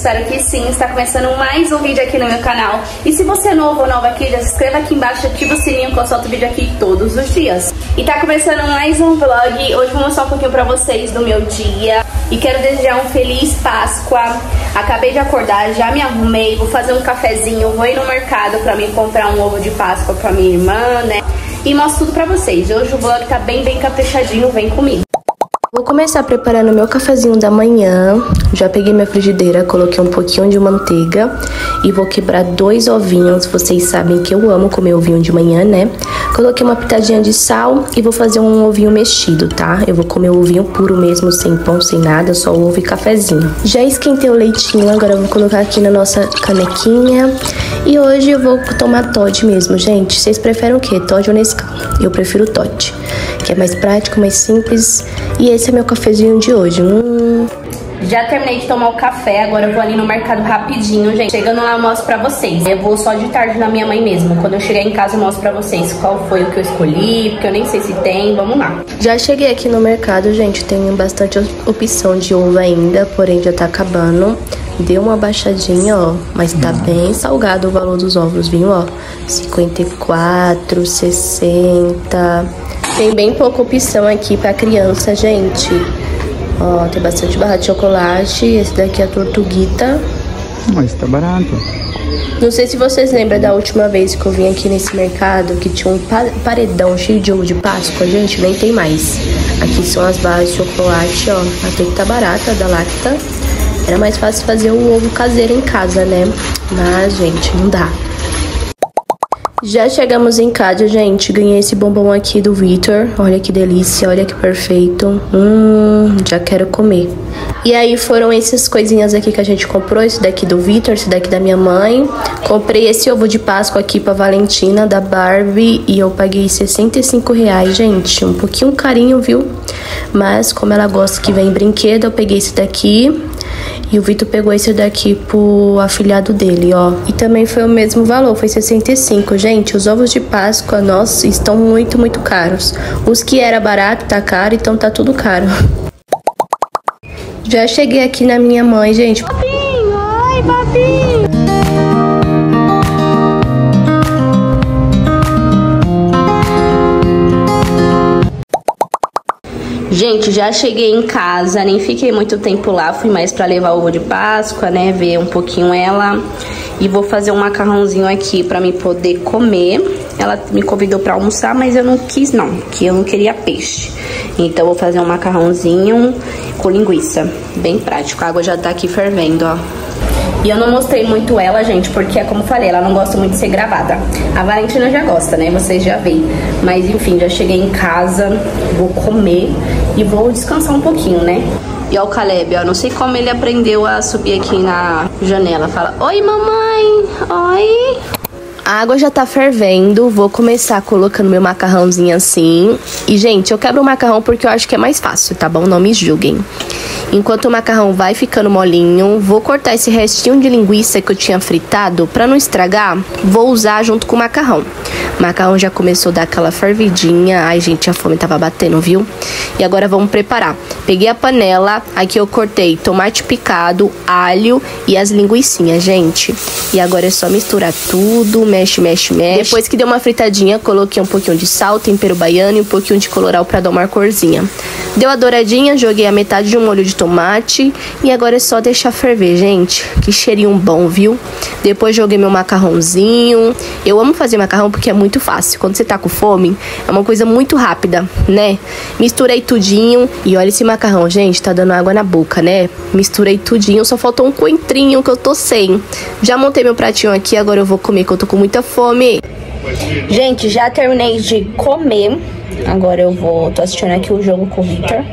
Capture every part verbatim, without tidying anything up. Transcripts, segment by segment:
espero que sim. Está começando mais um vídeo aqui no meu canal. E se você é novo ou nova aqui, já se inscreva aqui embaixo, ativa o sininho que eu solto vídeo aqui todos os dias. E tá começando mais um vlog. Hoje vou mostrar um pouquinho pra vocês do meu dia. E quero desejar um feliz Páscoa. Acabei de acordar, já me arrumei, vou fazer um cafezinho, vou ir no mercado pra mim comprar um ovo de Páscoa pra minha irmã, né? E mostro tudo pra vocês. Hoje o vlog tá bem, bem caprichadinho, vem comigo. Vou começar preparando meu cafezinho da manhã. Já peguei minha frigideira, coloquei um pouquinho de manteiga e vou quebrar dois ovinhos. Vocês sabem que eu amo comer ovinho de manhã, né? Coloquei uma pitadinha de sal e vou fazer um ovinho mexido, tá? Eu vou comer o ovinho puro mesmo, sem pão, sem nada, só ovo e cafezinho. Já esquentei o leitinho, agora eu vou colocar aqui na nossa canequinha. E hoje eu vou tomar Toddy mesmo, gente. Vocês preferem o quê? Toddy ou Nescau? Eu prefiro Toddy, que é mais prático, mais simples. E esse é meu cafezinho de hoje. Hum. Já terminei de tomar o café, agora eu vou ali no mercado rapidinho, gente. Chegando lá eu mostro pra vocês. Eu vou só de tarde na minha mãe mesmo. Quando eu chegar em casa eu mostro pra vocês qual foi o que eu escolhi, porque eu nem sei se tem. Vamos lá. Já cheguei aqui no mercado, gente. Tem bastante opção de ovo ainda, porém já tá acabando. Deu uma baixadinha, ó, mas tá bem salgado o valor dos ovos, viu, ó. cinquenta e quatro, sessenta. Tem bem pouca opção aqui pra criança, gente. Ó, tem bastante barra de chocolate. Esse daqui é a Tortuguita. Mas tá barato. Não sei se vocês lembram da última vez que eu vim aqui nesse mercado, que tinha um paredão cheio de ovo de Páscoa. Gente, nem tem mais. Aqui são as barras de chocolate, ó. Até que tá barata, da Lacta. Era mais fácil fazer um ovo caseiro em casa, né? Mas, gente, não dá. Já chegamos em casa, gente. Ganhei esse bombom aqui do Vitor. Olha que delícia, olha que perfeito. Hum, já quero comer. E aí foram essas coisinhas aqui que a gente comprou. Esse daqui do Vitor, esse daqui da minha mãe. Comprei esse ovo de Páscoa aqui pra Valentina, da Barbie. E eu paguei sessenta e cinco reais, gente. Um pouquinho carinho, viu? Mas como ela gosta que vem brinquedo, eu peguei esse daqui. E o Vitor pegou esse daqui pro afilhado dele, ó. E também foi o mesmo valor, foi sessenta e cinco. Gente, os ovos de Páscoa, nossa, estão muito, muito caros. Os que era barato tá caro, então tá tudo caro. Já cheguei aqui na minha mãe, gente. Papinho, oi, papinho. Gente, já cheguei em casa, nem fiquei muito tempo lá, fui mais pra levar o ovo de Páscoa, né, ver um pouquinho ela. E vou fazer um macarrãozinho aqui pra mim poder comer. Ela me convidou pra almoçar, mas eu não quis não, que eu não queria peixe. Então vou fazer um macarrãozinho com linguiça, bem prático. A água já tá aqui fervendo, ó. E eu não mostrei muito ela, gente, porque é como eu falei, ela não gosta muito de ser gravada. A Valentina já gosta, né? Vocês já veem. Mas enfim, já cheguei em casa, vou comer e vou descansar um pouquinho, né? E ó o Caleb, ó, não sei como ele aprendeu a subir aqui na janela. Fala, oi mamãe, oi. A água já tá fervendo, vou começar colocando meu macarrãozinho assim. E, gente, eu quebro o macarrão porque eu acho que é mais fácil, tá bom? Não me julguem. Enquanto o macarrão vai ficando molinho, vou cortar esse restinho de linguiça que eu tinha fritado. Pra não estragar, vou usar junto com o macarrão. O macarrão já começou a dar aquela fervidinha. Ai, gente, a fome tava batendo, viu? E agora vamos preparar. Peguei a panela, aqui eu cortei tomate picado, alho e as linguiçinhas, gente. E agora é só misturar tudo, mexe, mexe, mexe. Depois que deu uma fritadinha, coloquei um pouquinho de sal, tempero baiano e um pouquinho de colorau pra dar uma corzinha. Deu a douradinha, joguei a metade de um molho de tomate e agora é só deixar ferver, gente. Que cheirinho bom, viu? Depois joguei meu macarrãozinho. Eu amo fazer macarrão porque é muito fácil. Quando você tá com fome, é uma coisa muito rápida, né? Misturei tudinho e olha esse macarrão, gente, tá dando água na boca, né? Misturei tudinho, só faltou um coentrinho que eu tô sem. Já montei meu pratinho aqui, agora eu vou comer que eu tô com muita fome. Gente, já terminei de comer. Agora eu vou, tô assistindo aqui o jogo com o Vitor.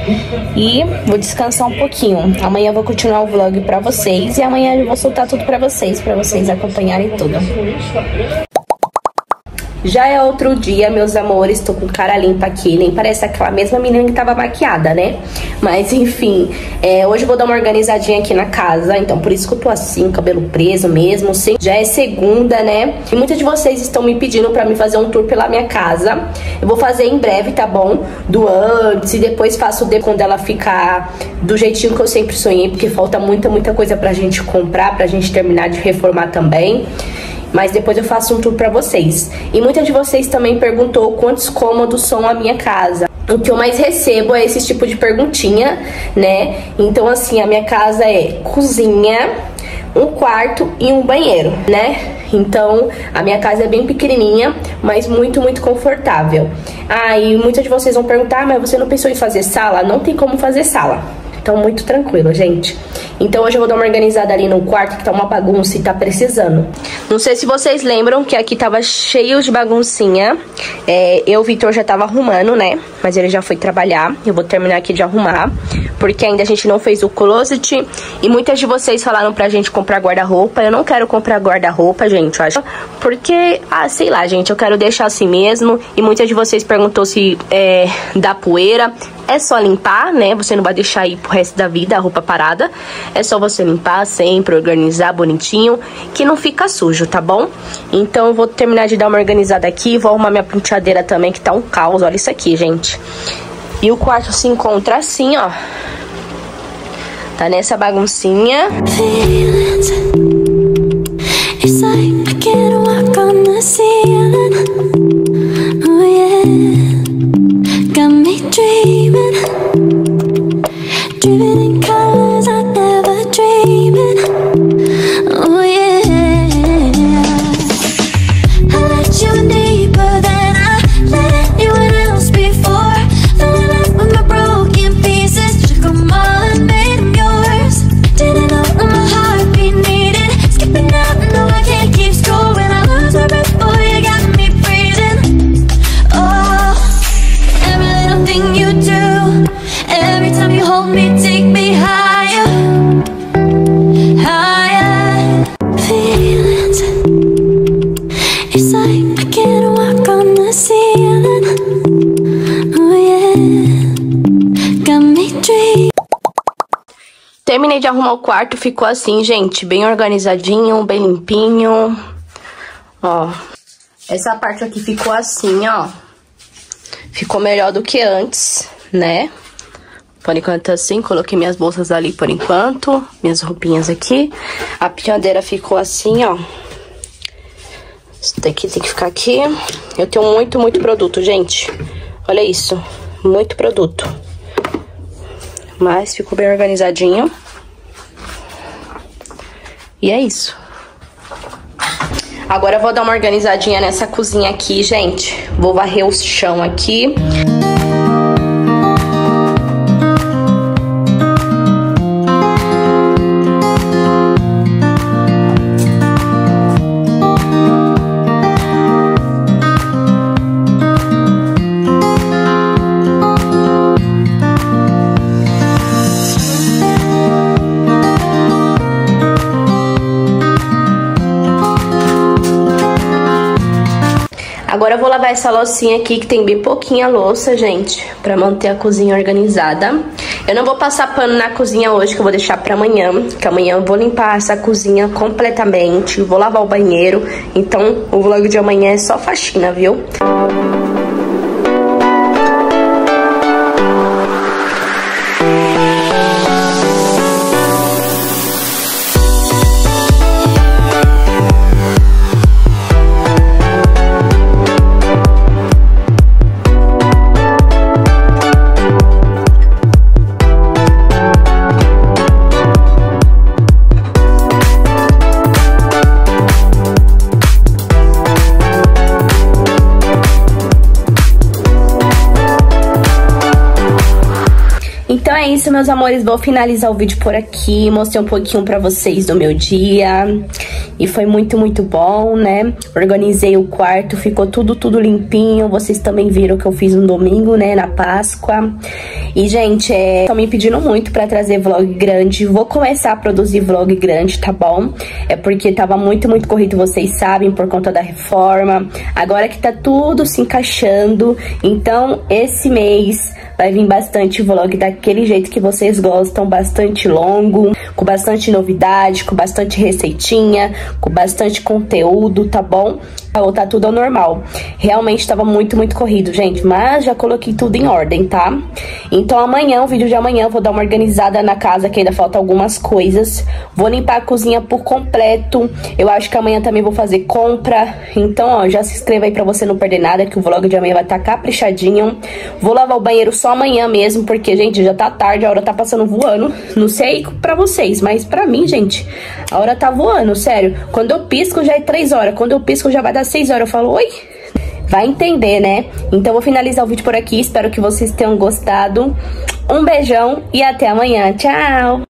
E vou descansar um pouquinho. Amanhã eu vou continuar o vlog pra vocês. E amanhã eu vou soltar tudo pra vocês, pra vocês acompanharem tudo. Já é outro dia, meus amores, tô com cara limpa aqui, nem parece aquela mesma menina que tava maquiada, né? Mas enfim, é, hoje eu vou dar uma organizadinha aqui na casa, então por isso que eu tô assim, cabelo preso mesmo, sim. Já é segunda, né? E muitas de vocês estão me pedindo pra mim fazer um tour pela minha casa. Eu vou fazer em breve, tá bom? Do antes e depois faço o de quando ela ficar do jeitinho que eu sempre sonhei, porque falta muita, muita coisa pra gente comprar, pra gente terminar de reformar também. Mas depois eu faço um tour pra vocês. E muita de vocês também perguntou quantos cômodos são a minha casa. O que eu mais recebo é esse tipo de perguntinha, né? Então assim, a minha casa é cozinha, um quarto e um banheiro, né? Então, a minha casa é bem pequenininha, mas muito, muito confortável. Ah, e muitas de vocês vão perguntar, ah, mas você não pensou em fazer sala? Não tem como fazer sala. Então, muito tranquilo, gente. Então, hoje eu vou dar uma organizada ali no quarto, que tá uma bagunça e tá precisando. Não sei se vocês lembram que aqui tava cheio de baguncinha. É, eu, o Vitor, já tava arrumando, né? Mas ele já foi trabalhar. Eu vou terminar aqui de arrumar, porque ainda a gente não fez o closet. E muitas de vocês falaram pra gente comprar guarda-roupa. Eu não quero comprar guarda-roupa, gente, eu acho. Porque, ah, sei lá, gente, eu quero deixar assim mesmo. E muitas de vocês perguntou se é, dá poeira. É só limpar, né? Você não vai deixar aí pro resto da vida a roupa parada. É só você limpar sempre, organizar bonitinho, que não fica sujo, tá bom? Então eu vou terminar de dar uma organizada aqui. Vou arrumar minha penteadeira também, que tá um caos. Olha isso aqui, gente. E o quarto se encontra assim, ó. Tá nessa baguncinha. Terminei de arrumar o quarto, ficou assim, gente, bem organizadinho, bem limpinho. Ó, essa parte aqui ficou assim, ó. Ficou melhor do que antes, né? Por enquanto assim, coloquei minhas bolsas ali por enquanto, minhas roupinhas aqui. A penteadeira ficou assim, ó. Isso daqui tem que ficar aqui. Eu tenho muito, muito produto, gente. Olha isso, muito produto. Mas ficou bem organizadinho. E é isso. Agora eu vou dar uma organizadinha nessa cozinha aqui, gente. Vou varrer o chão aqui. Agora eu vou lavar essa loucinha aqui, que tem bem pouquinha louça, gente, pra manter a cozinha organizada. Eu não vou passar pano na cozinha hoje, que eu vou deixar pra amanhã, que amanhã eu vou limpar essa cozinha completamente, vou lavar o banheiro. Então o vlog de amanhã é só faxina, viu? meus amores, vou finalizar o vídeo por aqui. Mostrei um pouquinho pra vocês do meu dia. E foi muito, muito bom, né? Organizei o quarto, ficou tudo, tudo limpinho. Vocês também viram que eu fiz no domingo, né? Na Páscoa. E, gente, é... estão me pedindo muito pra trazer vlog grande. Vou começar a produzir vlog grande, tá bom? É porque tava muito, muito corrido, vocês sabem, por conta da reforma. Agora que tá tudo se encaixando. Então, esse mês vai vir bastante vlog daquele jeito que vocês gostam, bastante longo, com bastante novidade, com bastante receitinha, com bastante conteúdo, tá bom? Pra voltar tudo ao normal. Realmente tava muito, muito corrido, gente, mas já coloquei tudo em ordem, tá? Então amanhã, o vídeo de amanhã, eu vou dar uma organizada na casa, que ainda falta algumas coisas. Vou limpar a cozinha por completo. Eu acho que amanhã também vou fazer compra. Então, ó, já se inscreva aí pra você não perder nada, que o vlog de amanhã vai estar caprichadinho. Vou lavar o banheiro só amanhã mesmo, porque, gente, já tá tarde, a hora tá passando voando. Não sei pra vocês, mas pra mim, gente, a hora tá voando, sério. Quando eu pisco, já é três horas. Quando eu pisco, já vai dar seis horas. Eu falo, oi? Vai entender, né? Então, vou finalizar o vídeo por aqui. Espero que vocês tenham gostado. Um beijão e até amanhã. Tchau!